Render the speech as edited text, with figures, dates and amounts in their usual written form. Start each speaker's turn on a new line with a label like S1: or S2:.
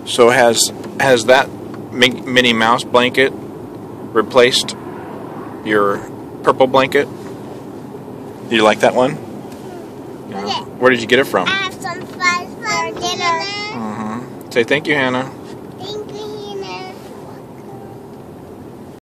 S1: So has that Minnie Mouse blanket replaced your purple blanket? Do you like that one?
S2: Okay.
S1: Where did you get it from?
S2: I have some fries for dinner.
S1: Say thank you, Hannah.